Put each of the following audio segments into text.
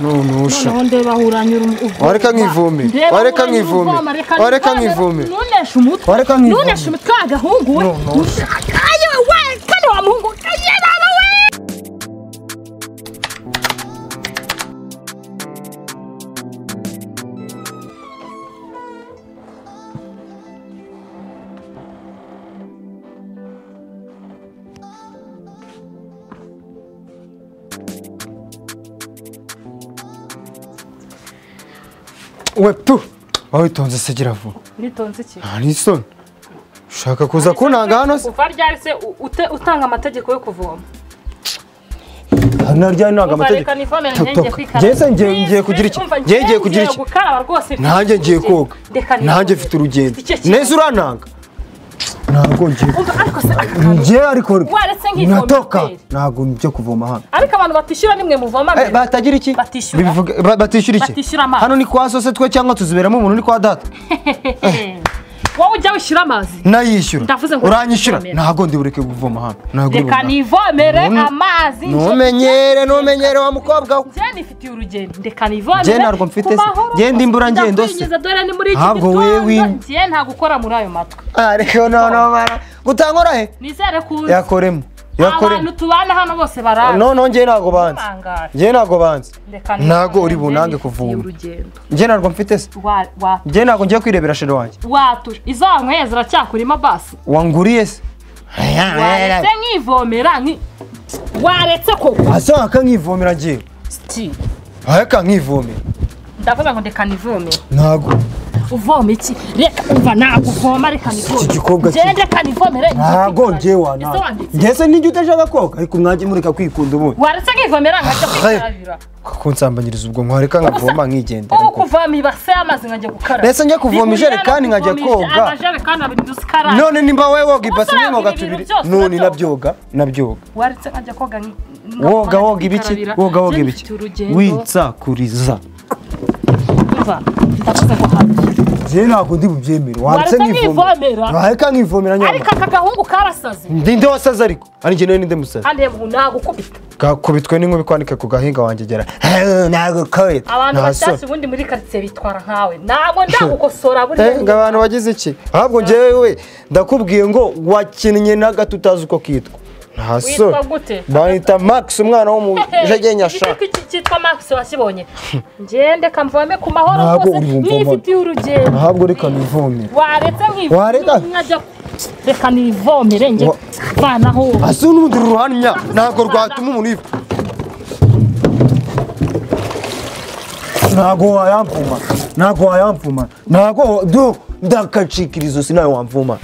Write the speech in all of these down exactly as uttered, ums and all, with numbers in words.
no no sha none ndeba huranyura wareka nkivome wareka nkivome wareka nkivome nunesha umutwe wareka nkivome nunesha umutwe agahungu we ayo we kandi wa muhungu aye baba we we tu wawitonze se giravu nitonze iki ari son ushaka kuza kunanga hano se uva ryari se utanga amategeko yo kuvoma hano ryari nanga amategeko ngeze ngiye ngiye kugira iki ngiye ngiye kugira iki nanjye ngiye koga nanjye mfite urugendo neza urananga ntago ngiye ngiye ariko natoka ntago byo kuvoma hano ariko abantu batishura nimwe muvoma mbere batagira iki batishura iki hano ni kwa sose twe cyangwa tuziberamo umuntu ni kwa data wowe ujya wishyura amazi nayishyura uranyishyura ntago ndi bureke kuvoma hano ntago reka nivomere amazi numenyere numenyere wa mukobwa we je nifitiye urugendo reka nivomere je narwo mfite se genda imbura ngendo se ntabwo wewe je nta gukora muri ayo matwe ariko no no mara gutankora he nizere ku yakoremo yakoremo abantu tubana hano bose baraza no no ngiye nago banze ngiye nago banze nago uri bunange kuvuma ngiye narwo mfite se ngiye nago ngiye kwirebera shero wanjye watu izankweye ziracyakurima basi wanguriye se waretse nkivomera nki waretse ko aso akankivomera ngiye sti aheka nkivomera ndavuga ngo ndeka nivomera nago uvoma iki reka umva naguvoma reka nivomera gende kanivomere nago ngiye wana ngese n'ijye utashaka koga ariko mwaje mureka kwikunda ubu waretse nkivomera ngajya kwikarabira ko nsambanyiriza ubwo nkwareka nkavoma nkigenda ubu kuvoma ibase amazi ngajya gukaraba nese njye kuvoma ijerekani nkajya koga amajerekani abiri dusikara none nimba wewe woga ibase n'inkoga tubiri none nabyoga nabyoga waretse nkajya koga woga woga ibiki woga woga ibiki winsakuriza umva ndavuze ngo hano je nako ndi bubyemere waretse nkivomera wareka nkivomera nyama ariko aka gahungu karasaze ndinde wasaze ariko ari nge ninde musaze ande nago kubita gakubitwe n'inkubi kwanika ku gahinga wanje gera nago kwet abantu batasi ubundi muri quartier bitwara nkawe nabo ndagukosora buri ngo abantu bagize iki ahubwo ngewe ndakubwiye ngo wakinnye naga tutazi uko kitwa ntaso bahita Max umwana wo mu jegenya sha kitwa Max wasibonye ngende kamvome ku mahoro rwose nifitiye urugendo ntabwo reka nivomere waretse nkivomera nkajya reka nivomere nge banaho asu n'undi ruhanya ntago rwatuma umuntu ifa ntago wayamvuma ntago wayamvuma ntago do ndakacikirizo sinayo wamvuma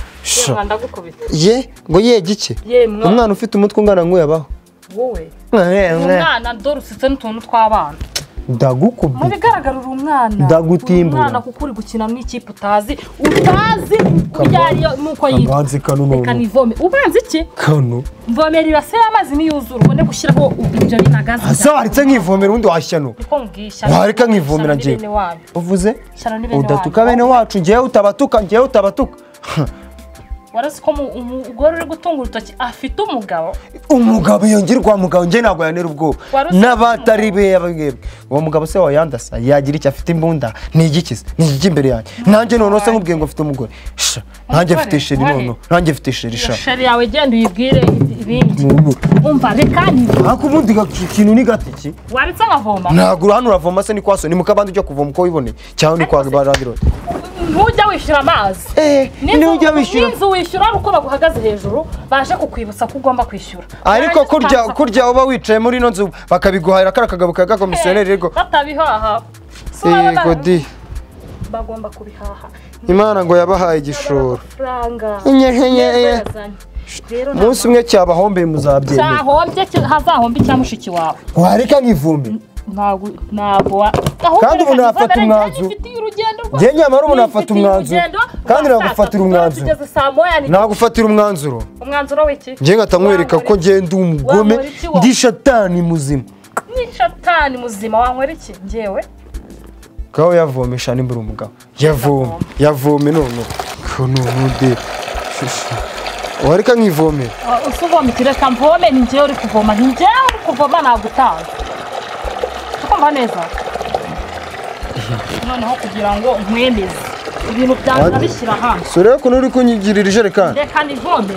ye ngo ye gike umwana ufite umutwe ungana nk'uyu abaho wowe umwana dorusitse n'utuntu tw'abana ndagukubye mu bigaragara uri umwana ndagutimbura umwana kuko uri gukina n'ikipe utazi utazi kujyariyo nuko yitwa reka nivome ubanze iki kano mvomera ibase y'amazi niyuzura ubone gushyiraho ibyo binagazi asa waritse nkivomera undi washyano wareka nkivomera ngiye uvuze udatuka bene wacu ngiye utabatuka ngiye utabatuka warasi ko umugore uri gutunga urutoki afite umugabo umugabo yongirwa mugabo nge nago yanera ubwoba n'abatari be yabwebwe uwo mugabo se wayandasa yagira icyo afite imbunda ni igikize ni igiki imbere yanjye nanjye none se nkubwiye ngo afite umugore sha nanjye afite sheri none nanjye afite sheri sha sheri yawe genda uyibwire ibindi umva reka ni ako ubundi ikintu ni gatiki waritse nkavoma ntago hano uravoma se ni kwaso ni mukabandi ujya kuvoma uko wiboneye cyangwa ni kwa barabiro ntujya wishyura amazi eh ntujya wishyura inzu wishyura uko baguhagaze hejuru baje kukwibutsa ko ugomba kwishyura ariko kurya kurya uba wicaye muri no nzu bakabiguhahira kara kagabo ka komisiyoneri rego batabihaha yego di bagomba kubihaha Imana ngo yabahaye igishoro nyenyenye munsi umwe cyabahombeye muzabyemera cyahombye hazahombe cyamushiki wawe wareka nkivumbi ntago ntago kandi ubu nafata umwanzuro nge nyamara ubu nafata umwanzuro kandi nagufatira umwanzuro nagufatira umwanzuro umwanzuro w'iki nge ngatanywereka ko ngenda umugome ndi shatani muzima ni shatani muzima wankwera iki ngewe kaho yavomesha nimbura umugabo yavome yavome none ko nude wareka nkivomera usuvoma kireka mvome ni ngewe uri kuvoma ni ngewe uri kuvoma nagutanga urumva neza noneho kugira ngo nkwemeze ibintu byanjye nabishyira hano sore ko uri kunyigirira ijerekani reka nivome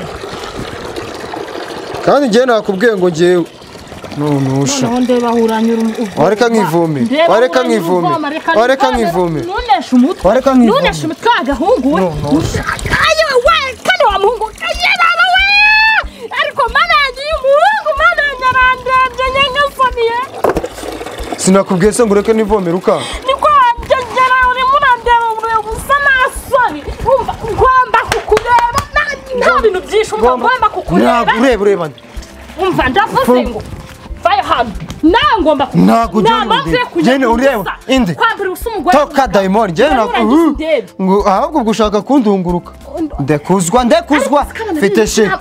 kandi njye nakubwiye ngo ngewe nonusha noneho ndeba huranyura wareka nkivome wareka nkivome wareka nkivome nunesha umutwe wareka nkivome nunesha umutwe agahungu we ayo we kandi wa muhungu yaba we ariko mana yagiye umuhungu mana yarandebye nyengasaniye sinakubwiye se ngo ureke nivome ruka niko njyera uri murandeba uri gusa nasoni umva ngomba kukureba nta bintu byinshi umva ngomba kukureba ntabwo ureba ureba umva ndavuze ngo vayo hano nawe ngomba ntabwo ugenda ureba indi toka dayimoni njyewe ngo ahubwo ubwo ushaka kundunguruka ndekuzwa ndekuzwa mfite she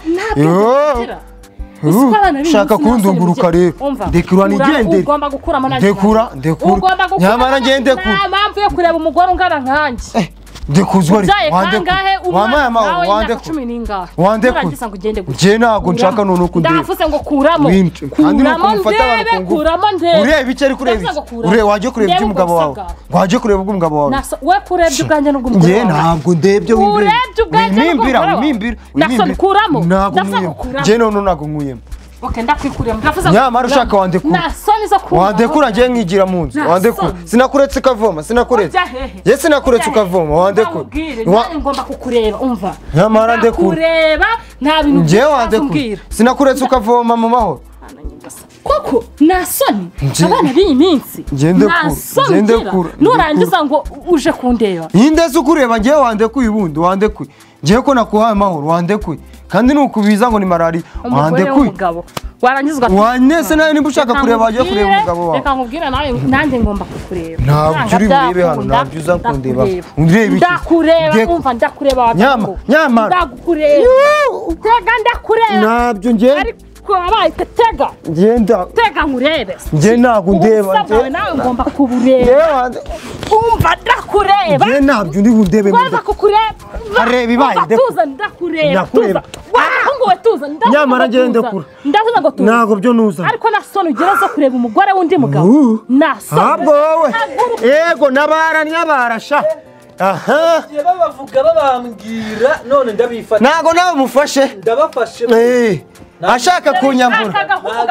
ushaka kundunguruka rero ndekura nigendere ndekura ndekura nyamara ngende ndekura nta mpamvu yo kureba umugore ungana nkanjye ndekuzwa rero wamaye amahoro wandekura njye ntabwo nshaka none uko ndeba ndavuze ngo kuramo kuramo ndebe kuramo ndebe ureba icyo ari kureba iki ureba wajye kureba iby'umugabo wawe wajye kureba ubw'umugabo wawe we kurebye ubwanjye n'ubw'umugabo wawe njye ntabwo ndebye wimbira wimimbira wimimbira nasoni kuramo ntabwo nkuyemo njye none ntabwo nkuyemo okay ndakwikuriye ndavuze nyamara ushaka wandekura nasoni zo kuramo wandekura njye nkigira mu nzu wandekura sinakuretse ukavoma sinakuretse ye sinakuretse ukavoma wandekura ngomba kukureba umva nyamara ndekura kureba nta bintu njye wandekura sinakuretse ukavoma mu mahoro koko nasoni abana b'iyi minsi ngende kura nurangiza ngo uje kundeba yindeze ukureba njye wandekuye ubundi wandekuye njye ko nakuhaye amahoro wandekuye kandi nukubiza ngo ni malaria wandekuye warangizwa wanese nawe niba ushaka kureba wajye kureba umugabo wawe reka nkubwire nawe nanjye ngomba kukureba ntabwo uri burebe hano ntabyo uza kundeba undebe iki ndakureba umva ndakureba nyama nyama ndakureba tega ndakureba ntabyo njye abaye tega ngenda tega nkurebe njye ntabwo ndeba njye nawe ngomba kubureba umva ndakureba njye ntabyo ndi bundebe ngomba kukureba areba ibaye tuza ndakureba tuza ngo tuza nyamara ngende kura ndavuze ngo tuza ntabwo byo nuza ariko nasoni ugera zo kureba umugore wundi mugabo nasoni ntabwo wowe yego nabaranye barasha aha babavuga babambwira none ndabifata ntabwo nawe mufashe ndabafashe eh ashaka kunyambura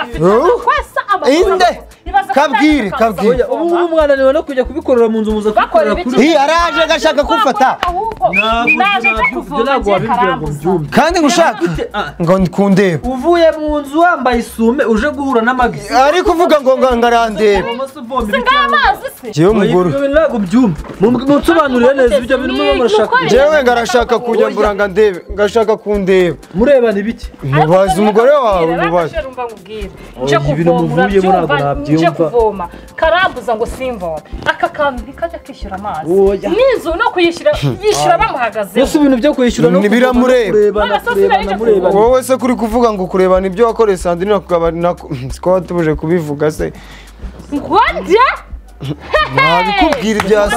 inde kabwire kabwire ubu umwana niwe no kujya kubikorera mu nzu muza kubikorera kuri hi araje gashaka kumfata ntabwo wabibwira ngo mbyumve kandi ngushaka ngo ndikundeba uvuye mu nzu wambaye isume uje guhura n'amagisi ari kuvuga ngo ngarandeba jewe umugore ntabwo mbyumve munsobanurire neza ibyo bintu muba murashaka jewe ngarashaka kunyambura ngo ndebe ngashaka kundeba murebana ibiki mubaza umugore wawe mubaza nje kuvoma nje kuvoma karambuza ngo simvoma aka kantu ntikajya kishyura amazi n'inzu no kuyishyura yishyura bamuhagaze yose ibintu byo kwishyura no biramureba wowe se kuri kuvuga ngo kurebana ibyo wakoreye Sandrine akugabana ko tubuje kubivuga se ngwanje nabikubwira ibya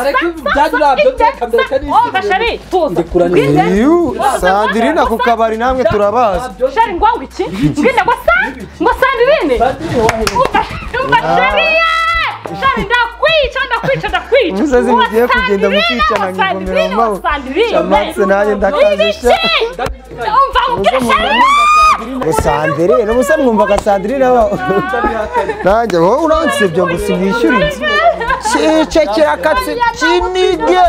Shari tuza Sandrine ako kabari namwe turabaza Shari ngwangu iki nginde ngo sa ngo Sandrine Shari Shari ndakwica ndakwica ndakwica musazi mugiye kugenda mukicana ngivomera mu maho shamatse nanjye ndakazisha umva mubwira Shari ngo Sandrine no musa mwumvaga Sandrine aba nanjye wowe uransebye ngo sinishyura inzu Chiche kirakatse kinige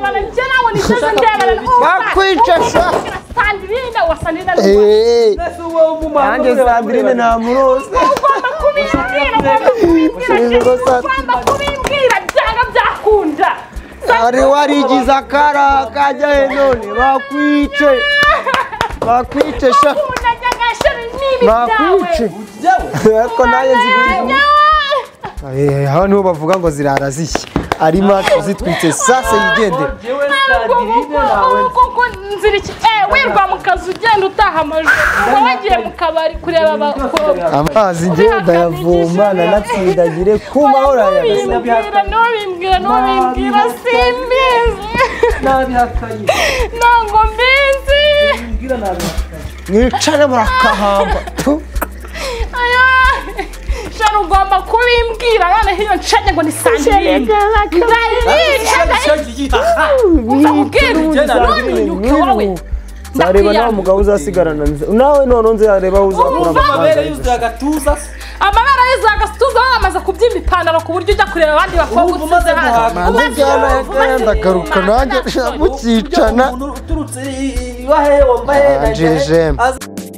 bakwica sha Sandrine wa Sandrine eh nanjye Sandrine namurose ugomba kubimbwira ugomba kubimbwira byanga byakunda ari warigize akara kajya he none bakwice bakwice sha bakwice ariko naye nziguye eh hano niho bavuga ngo zirara zishya ari maso zitwitse sasa yigendera kuko nzira iki eh wirwa mu kazi ugenda utaha amajoro wagiye mu kabari kureba abakobwa amazi ngenda yavoma nanatsindagire ku mahoro yagasabira no bimbwira no bimbwira simbizi nabihakaye nango mbizi bimbwira nabihakaye mwicare murakahamba aya none ugomba kubimbwira none hiyo ncanye ngo ni sandrine ndayibwira zareba nawe umugabo uzasigarana nawe none nzareba aho uzakura amabere yuzuye agatuza amabere yuzuye agatuza bamaze kubyimba ipantaro ku buryo ujya kureba abandi bakobwa usize hano ndagaruka nanjye mukicana uturutse iwahe wambaye anjije